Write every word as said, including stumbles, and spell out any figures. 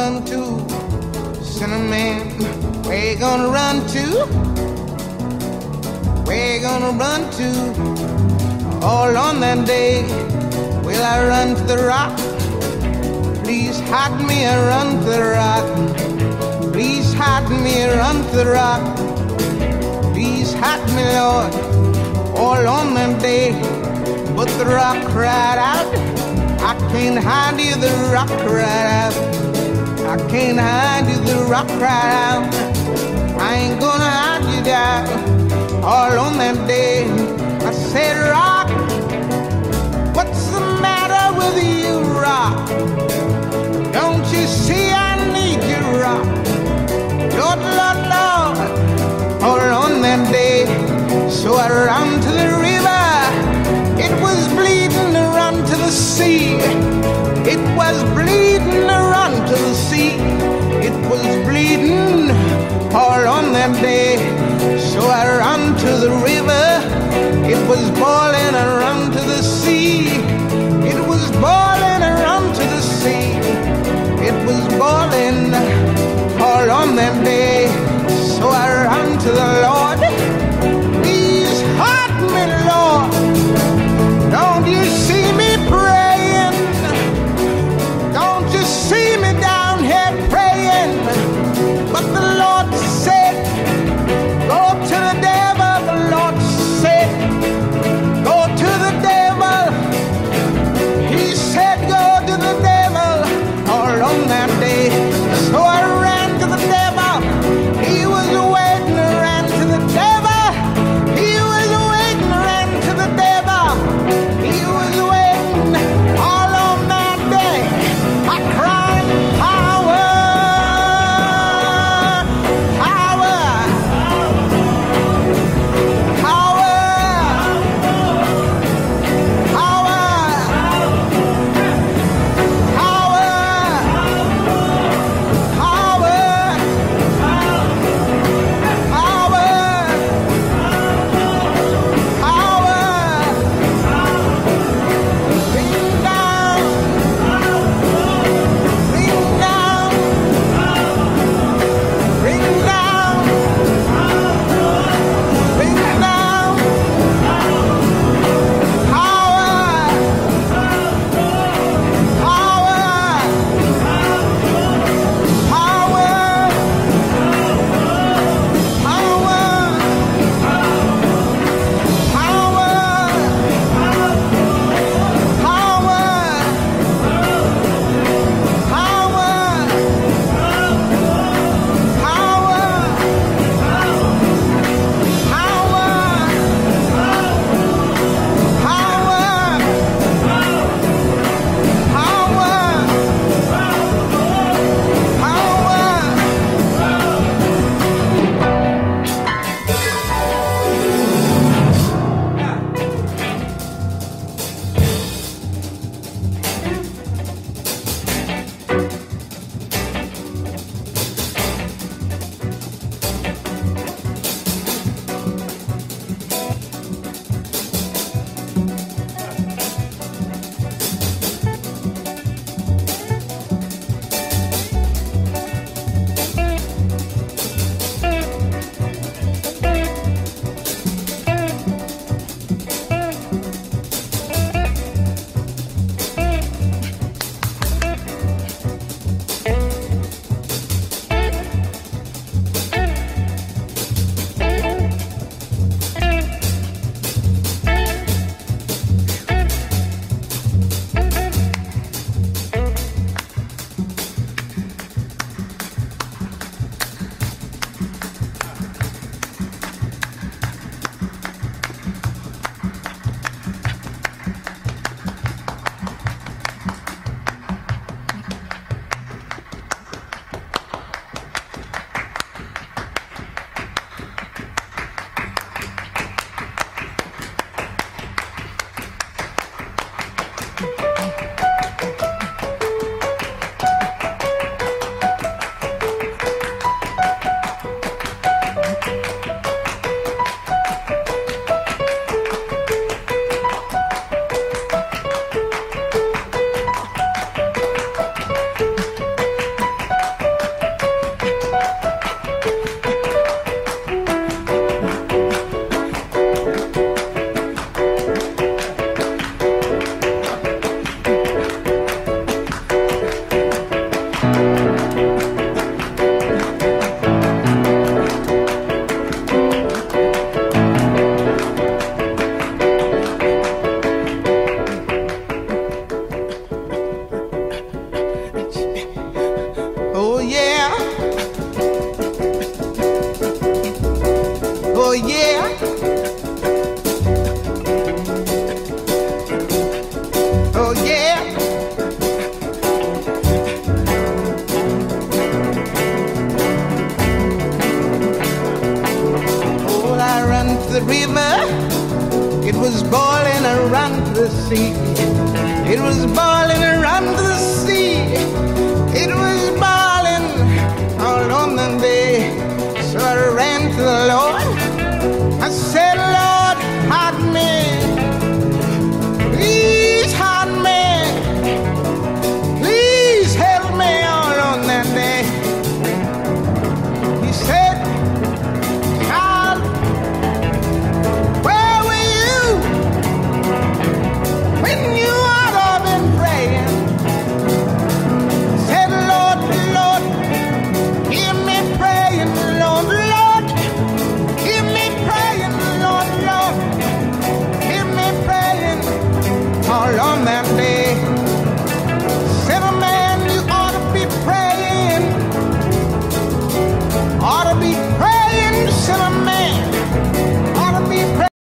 run to? Sinner man, where you gonna run to? Where you gonna run to? All on that day, will I run to the rock? Please hide me and run to the rock. Please hide me and run to the rock. Please hide me, Lord, all on that day. But the rock cried out, I can't hide you, the rock cried out. I can't hide you, the rock cried out. I ain't gonna hide you down. All on that day, I said, rock, what's the matter with you, rock? Don't you see I need you, rock? Lord, Lord, Lord, all on that day. So I ran to the river, it was bleeding to run to the sea. It was bleeding to run to the sea. It was bleeding all on that day. So I ran to the river, it was boiling and run to the sea. It was boiling and run to the sea. It was boiling all on that day. So I ran to the Lord. Please hide me, Lord. Don't you see me praying? Don't you see me down here praying? But the Lord said, go to the devil. The Lord said, go to river, it was boiling around to the sea. It was boiling around to the